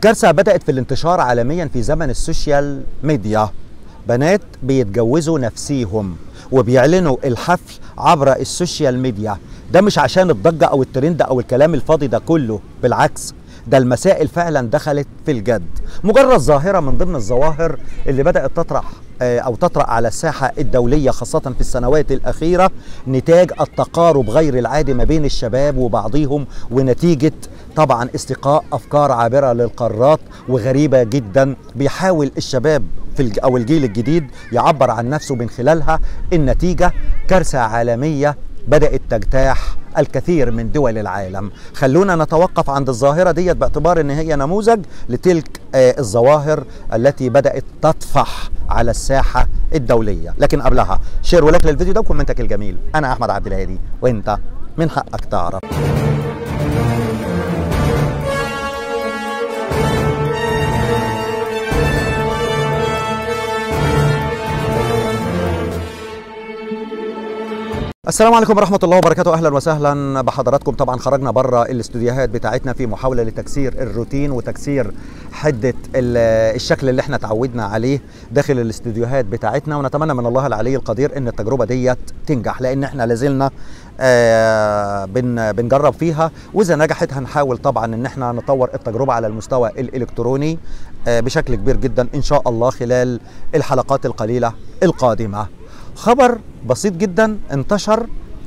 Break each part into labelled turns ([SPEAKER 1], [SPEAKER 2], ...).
[SPEAKER 1] كارثة بدأت في الانتشار عالميا في زمن السوشيال ميديا. بنات بيتجوزوا نفسيهم وبيعلنوا الحفل عبر السوشيال ميديا. ده مش عشان الضجة أو الترند أو الكلام الفاضي ده كله، بالعكس ده المسائل فعلا دخلت في الجد. مجرد ظاهرة من ضمن الظواهر اللي بدأت تطرأ على الساحة الدولية خاصة في السنوات الأخيرة، نتاج التقارب غير العادي ما بين الشباب وبعضهم، ونتيجة طبعا استقاء أفكار عابرة للقارات وغريبة جدا بيحاول الشباب أو الجيل الجديد يعبر عن نفسه من خلالها. النتيجة كارثة عالمية بدأت تجتاح الكثير من دول العالم. خلونا نتوقف عند الظاهرة ديت باعتبار ان هي نموذج لتلك الظواهر التي بدأت تطفح على الساحة الدولية. لكن قبلها شير ولايك للفيديو ده وكومنتك الجميل. انا احمد عبد الهادي وانت من حقك تعرف. السلام عليكم ورحمة الله وبركاته. أهلا وسهلا بحضراتكم. طبعا خرجنا بره الاستوديوهات بتاعتنا في محاولة لتكسير الروتين وتكسير حدة الشكل اللي احنا تعودنا عليه داخل الاستوديوهات بتاعتنا، ونتمنى من الله العلي القدير ان التجربة ديت تنجح، لان احنا لازلنا بنجرب فيها، واذا نجحت هنحاول طبعا ان احنا نطور التجربة على المستوى الالكتروني بشكل كبير جدا ان شاء الله خلال الحلقات القليلة القادمة. خبر بسيط جدا انتشر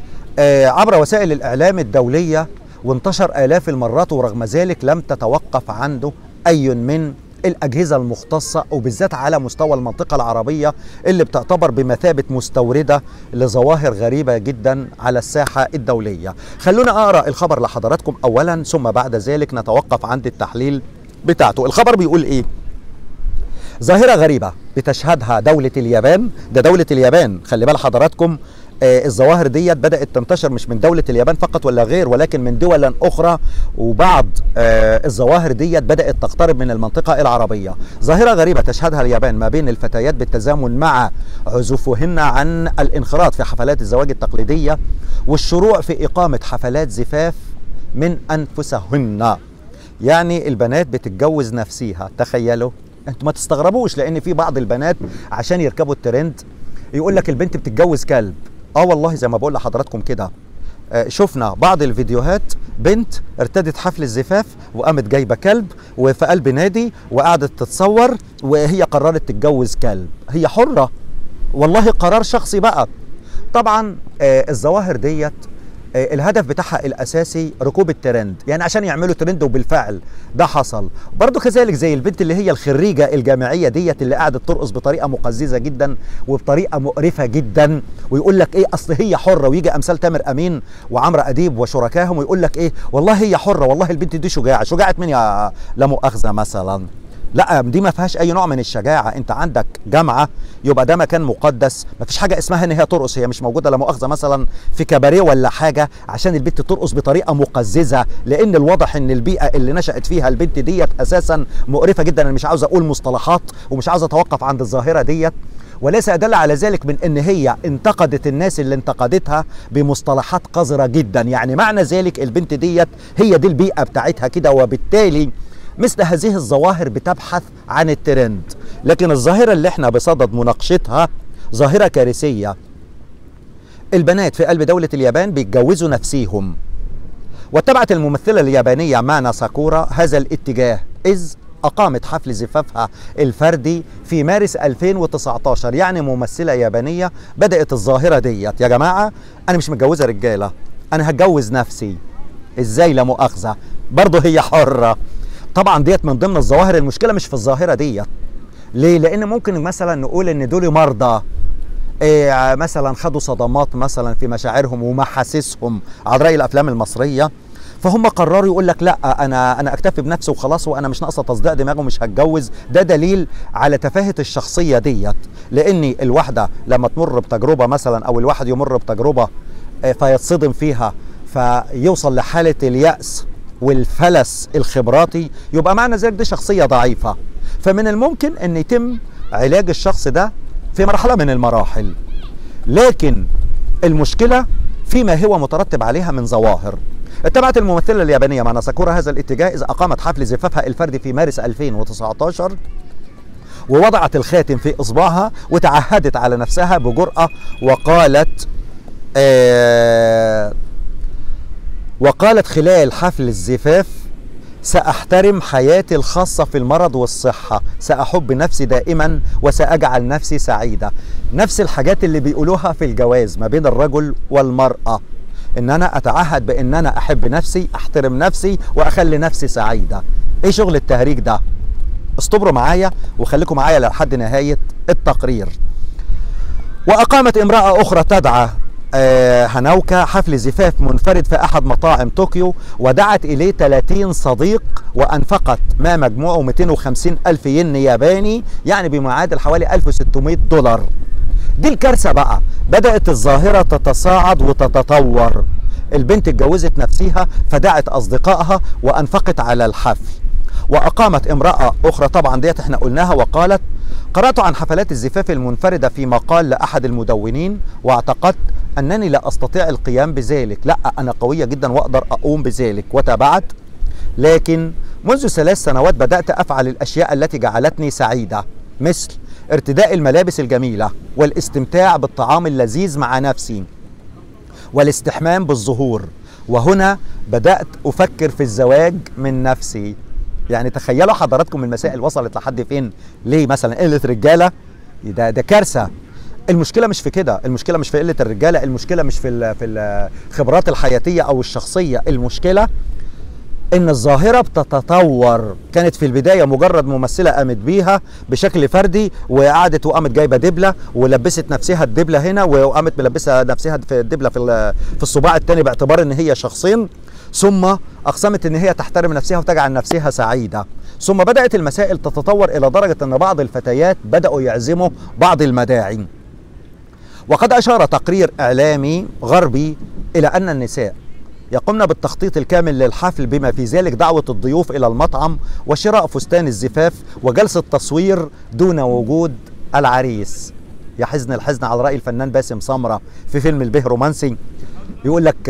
[SPEAKER 1] عبر وسائل الإعلام الدولية وانتشر آلاف المرات، ورغم ذلك لم تتوقف عنده أي من الأجهزة المختصة، وبالذات على مستوى المنطقة العربية اللي بتعتبر بمثابة مستوردة لظواهر غريبة جدا على الساحة الدولية. خلونا أقرأ الخبر لحضراتكم أولا ثم بعد ذلك نتوقف عند التحليل بتاعته. الخبر بيقول إيه؟ ظاهرة غريبة بتشهدها دولة اليابان. ده دولة اليابان، خلي بال حضراتكم الظواهر ديت بدأت تنتشر مش من دولة اليابان فقط ولا غير، ولكن من دول أخرى، وبعض الظواهر ديت بدأت تقترب من المنطقة العربية. ظاهرة غريبة تشهدها اليابان ما بين الفتيات بالتزامن مع عزوفهن عن الانخراط في حفلات الزواج التقليدية والشروع في إقامة حفلات زفاف من أنفسهن. يعني البنات بتتجوز نفسيها. تخيلوا، انتوا ما تستغربوش، لان في بعض البنات عشان يركبوا الترند يقول لك البنت بتتجوز كلب. والله زي ما بقول لحضراتكم كده، شفنا بعض الفيديوهات بنت ارتدت حفل الزفاف وقامت جايبه كلب وفي قلب نادي وقعدت تتصور، وهي قررت تتجوز كلب. هي حره، والله قرار شخصي بقى. طبعا الظواهر ديت الهدف بتاعها الاساسي ركوب الترند، يعني عشان يعملوا ترند، وبالفعل ده حصل. برضو كذلك زي البنت اللي هي الخريجه الجامعيه ديت اللي قعدت ترقص بطريقه مقززه جدا وبطريقه مقرفه جدا، ويقول لك ايه اصل هي حره، ويجي امثال تامر امين وعمرو اديب وشركائهم ويقول لك ايه والله هي حره، والله البنت دي شجاعه. شجاعه مين يا لا مؤاخذه مثلا؟ لا، دي ما فيهاش اي نوع من الشجاعه. انت عندك جامعه يبقى ده مكان مقدس، ما فيش حاجه اسمها ان هي ترقص. هي مش موجوده لا مؤاخذه مثلا في كباريه ولا حاجه عشان البنت ترقص بطريقه مقززه، لان الواضح ان البيئه اللي نشأت فيها البنت ديت اساسا مقرفه جدا. انا مش عاوز اقول مصطلحات ومش عاوز اتوقف عند الظاهره ديت، وليس أدل على ذلك من ان هي انتقدت الناس اللي انتقدتها بمصطلحات قذره جدا. يعني معنى ذلك البنت ديت هي دي البيئه بتاعتها كده، وبالتالي مثل هذه الظواهر بتبحث عن الترند. لكن الظاهرة اللي احنا بصدد مناقشتها ظاهرة كارثية. البنات في قلب دولة اليابان بيتجوزوا نفسيهم، واتبعت الممثلة اليابانية مانا ساكورا هذا الاتجاه، إذ أقامت حفل زفافها الفردي في مارس 2019. يعني ممثلة يابانية بدأت الظاهرة ديت. يا جماعة أنا مش متجوزة رجالة، أنا هتجوز نفسي. إزاي لا مؤاخذة؟ برضه هي حرة. طبعا ديت من ضمن الظواهر. المشكله مش في الظاهره ديت. ليه؟ لان ممكن مثلا نقول ان دول مرضى مثلا خدوا صدمات مثلا في مشاعرهم ومحاسسهم على راي الافلام المصريه، فهم قرروا يقول لك لا انا اكتفي بنفسي وخلاص، وانا مش ناقصه تصديع دماغه ومش هتجوز. ده دليل على تفاهه الشخصيه ديت، لان الواحده لما تمر بتجربه مثلا او الواحد يمر بتجربه فيتصدم فيها فيوصل لحاله اليأس والفلس الخبراتي، يبقى معنى ذلك دي شخصية ضعيفة. فمن الممكن ان يتم علاج الشخص ده في مرحلة من المراحل، لكن المشكلة فيما هو مترتب عليها من ظواهر. اتبعت الممثلة اليابانية مانا ساكورا هذا الاتجاه إذ أقامت حفل زفافها الفردي في مارس 2019، ووضعت الخاتم في إصبعها وتعهدت على نفسها بجرأة وقالت خلال حفل الزفاف: سأحترم حياتي الخاصة في المرض والصحة، سأحب نفسي دائما وسأجعل نفسي سعيدة. نفس الحاجات اللي بيقولوها في الجواز ما بين الرجل والمرأة، ان انا اتعهد بان انا احب نفسي، احترم نفسي، واخلي نفسي سعيدة. ايه شغل التهريج ده؟ استبروا معايا وخليكم معايا لحد نهاية التقرير. وأقامت امرأة أخرى تدعى هانوكا حفل زفاف منفرد في أحد مطاعم طوكيو، ودعت إليه 30 صديق، وأنفقت ما مجموعه 250 ألف ين ياباني، يعني بمعادل حوالي 1600 دولار. دي الكارثة بقى. بدأت الظاهرة تتصاعد وتتطور. البنت اتجوزت نفسها فدعت أصدقائها وأنفقت على الحفل. وأقامت امرأة أخرى، طبعا ديت احنا قلناها، وقالت: قرأت عن حفلات الزفاف المنفردة في مقال لأحد المدونين، واعتقدت أنني لا أستطيع القيام بذلك، لا أنا قوية جدا وأقدر أقوم بذلك. وتابعت: لكن منذ 3 سنوات بدأت أفعل الأشياء التي جعلتني سعيدة، مثل ارتداء الملابس الجميلة، والاستمتاع بالطعام اللذيذ مع نفسي، والاستحمام بالزهور، وهنا بدأت أفكر في الزواج من نفسي. يعني تخيلوا حضراتكم المسائل وصلت لحد فين؟ ليه مثلا قلة رجالة؟ ده كارثة. المشكلة مش في كده، المشكلة مش في قلة الرجالة، المشكلة مش في الخبرات الحياتية أو الشخصية، المشكلة إن الظاهرة بتتطور. كانت في البداية مجرد ممثلة قامت بيها بشكل فردي، وقعدت وقامت جايبة دبلة ولبست نفسها الدبلة هنا، وقامت ملبسة نفسها في الدبلة في الصباع الثاني باعتبار إن هي شخصين، ثم أقسمت إن هي تحترم نفسها وتجعل نفسها سعيدة. ثم بدأت المسائل تتطور إلى درجة أن بعض الفتيات بدأوا يعزموا بعض المداعي. وقد أشار تقرير إعلامي غربي إلى أن النساء يقمن بالتخطيط الكامل للحفل، بما في ذلك دعوة الضيوف إلى المطعم وشراء فستان الزفاف وجلسة تصوير دون وجود العريس. يا حزن الحزن على رأي الفنان باسم سمرة في فيلم البه رومانسي، يقول لك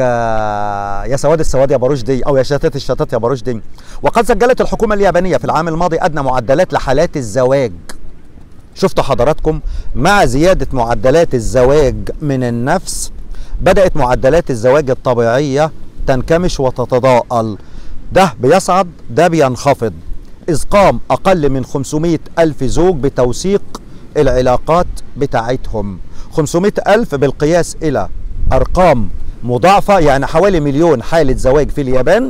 [SPEAKER 1] يا سواد السواد يا برشدي، او يا شتات الشتات يا برشدي. وقد سجلت الحكومة اليابانية في العام الماضي أدنى معدلات لحالات الزواج. شفتوا حضراتكم؟ مع زيادة معدلات الزواج من النفس بدأت معدلات الزواج الطبيعية تنكمش وتتضاءل. ده بيصعد ده بينخفض، إذ قام أقل من 500 ألف زوج بتوثيق العلاقات بتاعتهم. 500 ألف بالقياس إلى أرقام مضاعفة، يعني حوالي 1,000,000 حالة زواج في اليابان.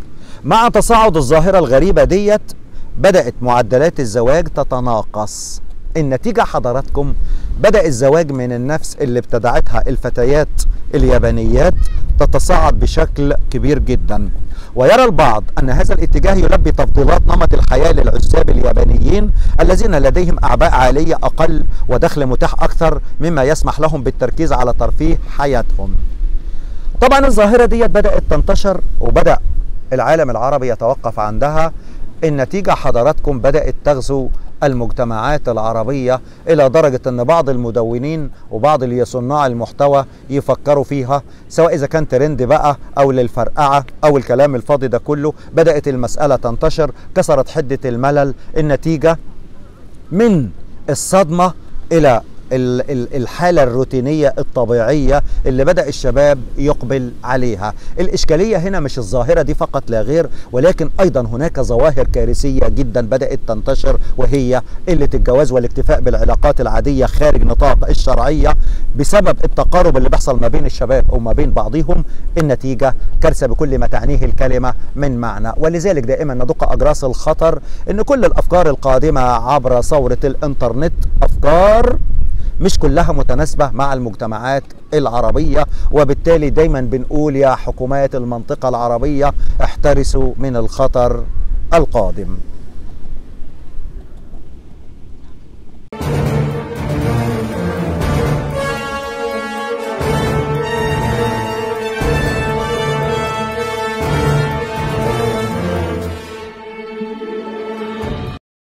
[SPEAKER 1] مع تصاعد الظاهرة الغريبة ديت بدأت معدلات الزواج تتناقص. النتيجة حضراتكم، بدأ الزواج من النفس اللي ابتدعتها الفتيات اليابانيات تتصاعد بشكل كبير جدا. ويرى البعض أن هذا الاتجاه يلبي تفضيلات نمط الحياة للعزاب اليابانيين الذين لديهم أعباء عالية أقل ودخل متاح أكثر، مما يسمح لهم بالتركيز على ترفيه حياتهم. طبعا الظاهرة دي بدأت تنتشر وبدأ العالم العربي يتوقف عندها. النتيجة حضراتكم بدأت تغزو المجتمعات العربية إلى درجة أن بعض المدونين وبعض اللي صناع المحتوى يفكروا فيها، سواء إذا كان ترند بقى أو للفرقعة أو الكلام الفاضي ده كله. بدأت المسألة تنتشر، كسرت حدة الملل. النتيجة من الصدمة إلى الحالة الروتينية الطبيعية اللي بدأ الشباب يقبل عليها. الإشكالية هنا مش الظاهرة دي فقط لا غير، ولكن أيضا هناك ظواهر كارثية جدا بدأت تنتشر، وهي قلة الجواز والاكتفاء بالعلاقات العادية خارج نطاق الشرعية بسبب التقارب اللي بيحصل ما بين الشباب أو ما بين بعضهم. النتيجة كارثة بكل ما تعنيه الكلمة من معنى. ولذلك دائما ندق أجراس الخطر أن كل الأفكار القادمة عبر ثورة الإنترنت أفكار مش كلها متناسبة مع المجتمعات العربية، وبالتالي دايما بنقول يا حكومات المنطقة العربية احترسوا من الخطر القادم.